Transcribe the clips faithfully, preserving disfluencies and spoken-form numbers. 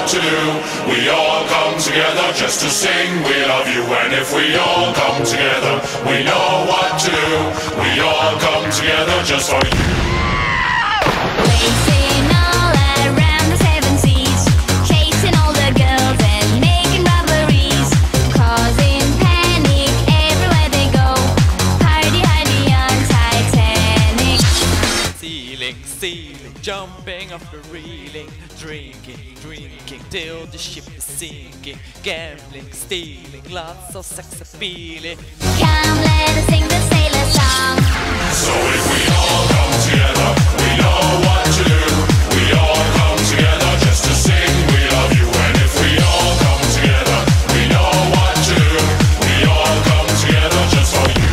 what to do. We all come together just to sing we love you. And if we all come together, we know what to do. We all come together just for you. Racing all around the seven seas, chasing all the girls and making robberies, causing panic everywhere they go. Party hardy on Titanic. Sailing, sailing, jumping off the railing, drinking, drinking till the ship is sinking, gambling, stealing, lots of sex appealing. Come, let us sing the sailor song. So if we all come together, we know what to do. We all come together just to sing we love you. And if we all come together, we know what to do. We all come together just for you.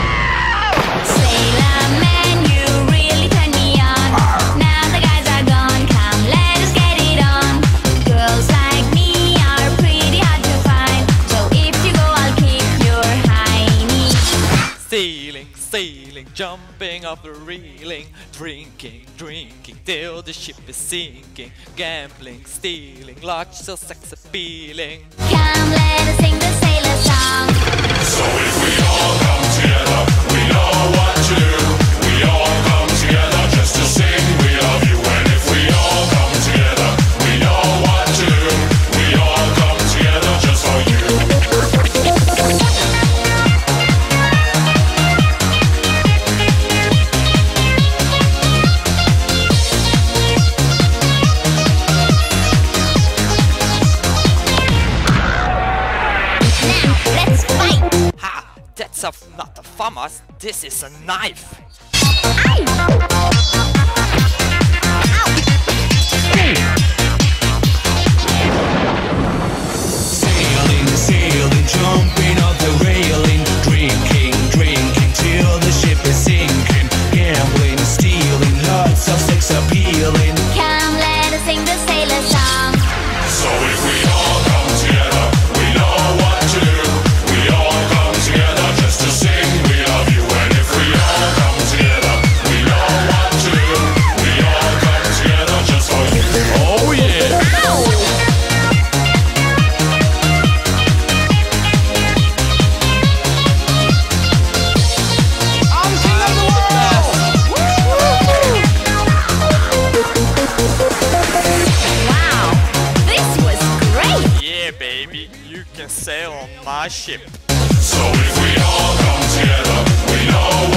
Sailor man, you really turn me on. Now the guys are gone, come let us get it on. Girls like me are pretty hard to find, so if you go I'll kick your hiney. Sailing, sailing, jumping off the railing, drinking, drinking till the ship is sinking, gambling, stealing, lots of sex appealing. Come, let us sing the sailor song. So if we all come together, we know what to do. We all come together just to sing we love you. And if we all come together, we know what to do. We all come together just for you. Let's fight! Ha! That's a, not a FAMAS, this is a knife! Sailing, sailing, jumping off the railing, drinking, drinking till the ship is sinking, gambling, stealing, lots of sex appealing. Come, let us sing the sailor song. So if we all come together, we know what to do. We all come together just to sing we love you. And if we all come together, we know what to do. We all come together just for you. Oh yeah! I'm king of the Wow, this was great! Yeah baby, you can sail on my ship. So if we all come together, we know